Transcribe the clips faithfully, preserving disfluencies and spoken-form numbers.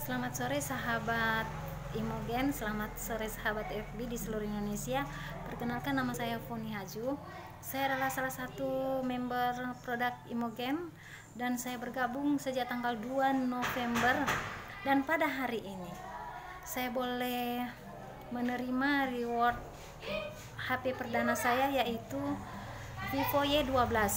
Selamat sore sahabat Imogen, selamat sore sahabat F B di seluruh Indonesia. Perkenalkan, nama saya Foni Haju. Saya adalah salah satu member produk Imogen dan saya bergabung sejak tanggal dua November, dan pada hari ini saya boleh menerima reward H P perdana saya, yaitu Vivo Y dua belas.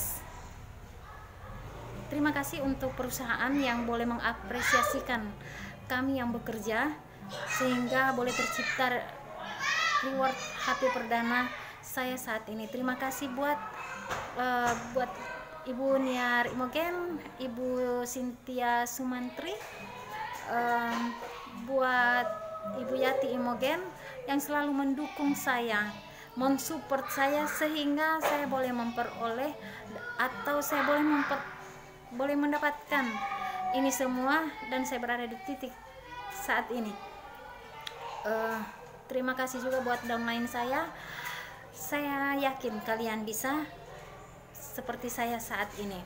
Terima kasih untuk perusahaan yang boleh mengapresiasikan kami yang bekerja sehingga boleh tercipta reward H P perdana saya saat ini. Terima kasih buat uh, buat Ibu Niar Imogen, Ibu Cynthia Sumantri, uh, buat Ibu Yati Imogen yang selalu mendukung saya, mensupport saya sehingga saya boleh memperoleh atau saya boleh memper boleh mendapatkan ini semua, dan saya berada di titik saat ini. Uh, terima kasih juga buat downline saya. Saya yakin kalian bisa seperti saya saat ini.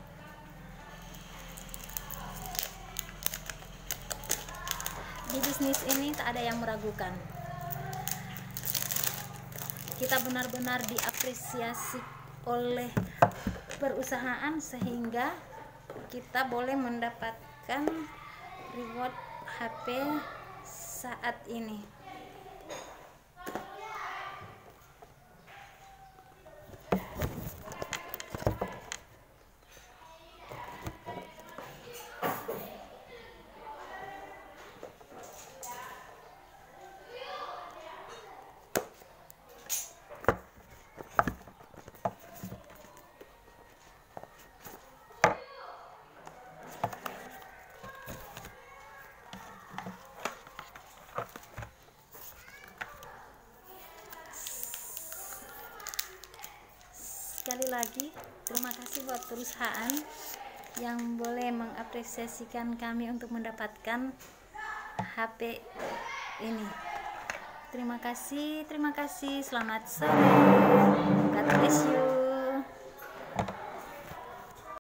Di bisnis ini tak ada yang meragukan. Kita benar-benar diapresiasi oleh perusahaan sehingga kita boleh mendapatkan reward H P saat ini. Sekali lagi, terima kasih buat perusahaan yang boleh mengapresiasikan kami untuk mendapatkan H P ini. Terima kasih, terima kasih. Selamat sore. God bless you.